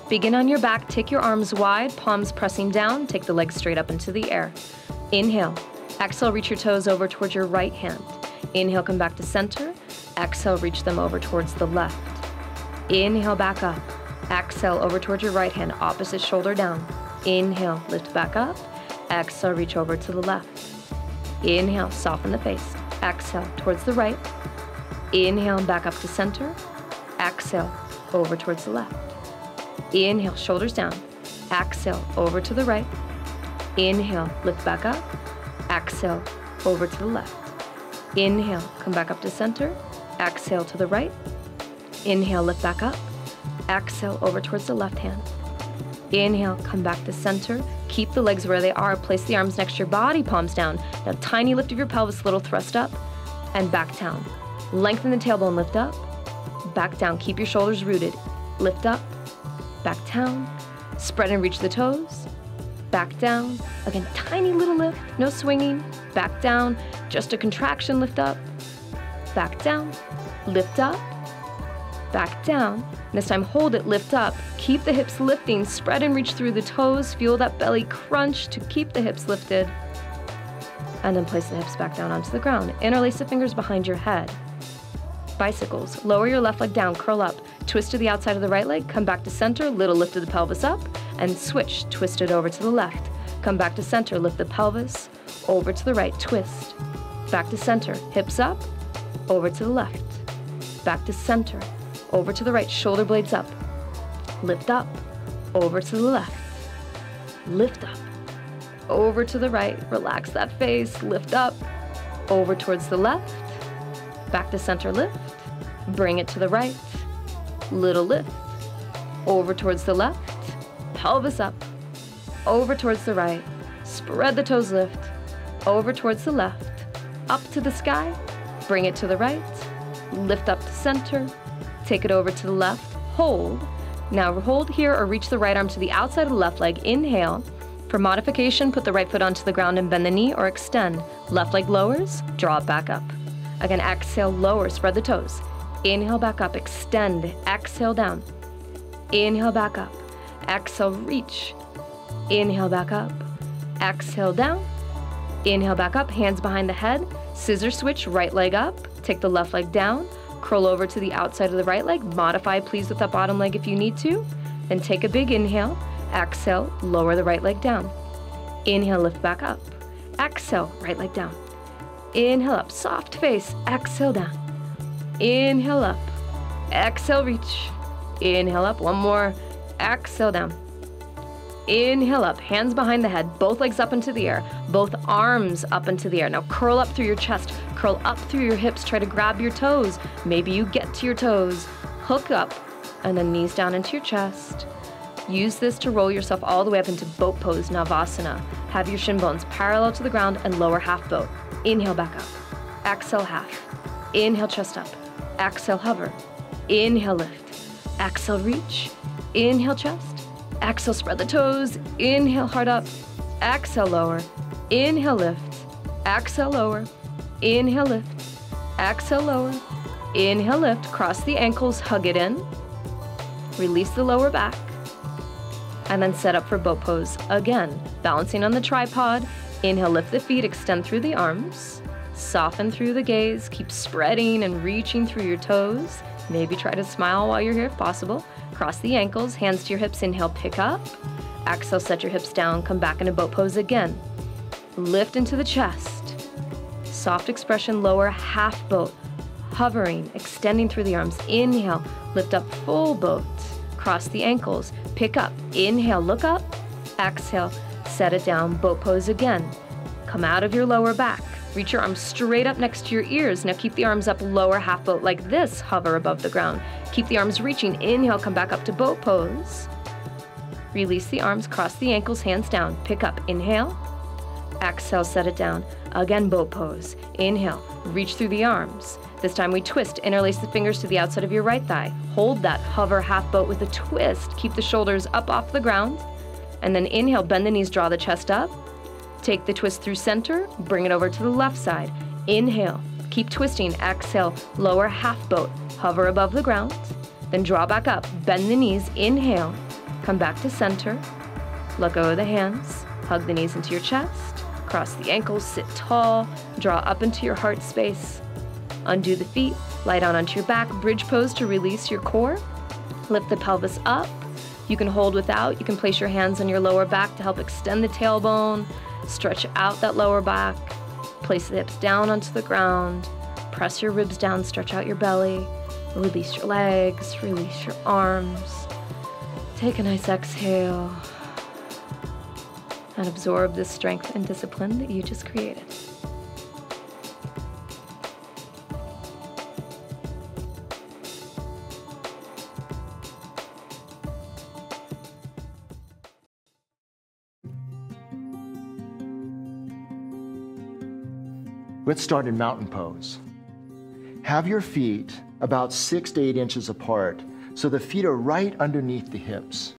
Begin on your back, take your arms wide, palms pressing down, take the legs straight up into the air. Inhale. Exhale, reach your toes over towards your right hand. Inhale, come back to center. Exhale, reach them over towards the left. Inhale, back up. Exhale, over towards your right hand, opposite shoulder down. Inhale, lift back up. Exhale, reach over to the left. Inhale, soften the face. Exhale, towards the right. Inhale, back up to center. Exhale, over towards the left. Inhale, shoulders down. Exhale, over to the right. Inhale, lift back up. Exhale, over to the left. Inhale, come back up to center. Exhale to the right. Inhale, lift back up. Exhale, over towards the left hand. Inhale, come back to center. Keep the legs where they are. Place the arms next to your body, palms down. Now, tiny lift of your pelvis, little thrust up and back down. Lengthen the tailbone, lift up, back down. Keep your shoulders rooted. Lift up, back down. Spread and reach the toes. Back down. Again, tiny little lift, no swinging. Back down, just a contraction, lift up. Back down, lift up, back down. This time, hold it, lift up. Keep the hips lifting, spread and reach through the toes. Feel that belly crunch to keep the hips lifted. And then place the hips back down onto the ground. Interlace the fingers behind your head. Bicycles. Lower your left leg down, curl up. Twist to the outside of the right leg, come back to center, little lift of the pelvis up, and switch, twist it over to the left. Come back to center, lift the pelvis, over to the right, twist. Back to center, hips up, over to the left. Back to center, over to the right, shoulder blades up. Lift up, over to the left. Lift up, over to the right, relax that face, lift up, over towards the left. Back to center, lift, bring it to the right. Little lift, over towards the left, pelvis up, over towards the right, spread the toes, lift, over towards the left, up to the sky, bring it to the right, lift up to center, take it over to the left, hold. Now hold here or reach the right arm to the outside of the left leg, inhale. For modification, put the right foot onto the ground and bend the knee or extend. Left leg lowers, draw it back up. Again, exhale, lower, spread the toes. Inhale, back up, extend, exhale down. Inhale, back up, exhale, reach. Inhale, back up, exhale down. Inhale, back up, hands behind the head. Scissor switch, right leg up, take the left leg down, curl over to the outside of the right leg. Modify, please, with that bottom leg if you need to. Then take a big inhale, exhale, lower the right leg down. Inhale, lift back up. Exhale, right leg down. Inhale up, soft face, exhale down. Inhale up, exhale, reach. Inhale up, one more, exhale down. Inhale up, hands behind the head, both legs up into the air, both arms up into the air. Now curl up through your chest, curl up through your hips, try to grab your toes. Maybe you get to your toes, hook up, and then knees down into your chest. Use this to roll yourself all the way up into boat pose, Navasana. Have your shin bones parallel to the ground and lower half boat. Inhale, back up. Exhale, half. Inhale, chest up. Exhale, hover. Inhale, lift. Exhale, reach. Inhale, chest. Exhale, spread the toes. Inhale, heart up. Exhale, lower. Inhale, lift. Exhale, lower. Inhale, lift. Exhale, lower. Inhale, lift. Cross the ankles, hug it in. Release the lower back. And then set up for boat pose. Again, balancing on the tripod. Inhale, lift the feet, extend through the arms. Soften through the gaze. Keep spreading and reaching through your toes. Maybe try to smile while you're here if possible. Cross the ankles, hands to your hips. Inhale, pick up. Exhale, set your hips down. Come back into boat pose again. Lift into the chest. Soft expression, lower half boat. Hovering, extending through the arms. Inhale, lift up full boat. Cross the ankles, pick up. Inhale, look up. Exhale, set it down. Boat pose again. Come out of your lower back. Reach your arms straight up next to your ears. Now keep the arms up, lower half boat like this. Hover above the ground. Keep the arms reaching. Inhale, come back up to boat pose. Release the arms, cross the ankles, hands down. Pick up, inhale. Exhale, set it down. Again, boat pose. Inhale, reach through the arms. This time we twist, interlace the fingers to the outside of your right thigh. Hold that, hover half boat with a twist. Keep the shoulders up off the ground. And then inhale, bend the knees, draw the chest up. Take the twist through center, bring it over to the left side. Inhale, keep twisting. Exhale, lower half boat, hover above the ground. Then draw back up, bend the knees, inhale. Come back to center. Let go of the hands. Hug the knees into your chest. Cross the ankles, sit tall. Draw up into your heart space. Undo the feet. Lie down onto your back. Bridge pose to release your core. Lift the pelvis up. You can hold without. You can place your hands on your lower back to help extend the tailbone. Stretch out that lower back. Place the hips down onto the ground. Press your ribs down. Stretch out your belly. Release your legs. Release your arms. Take a nice exhale. And absorb the strength and discipline that you just created. Let's start in mountain pose. Have your feet about 6 to 8 inches apart so the feet are right underneath the hips.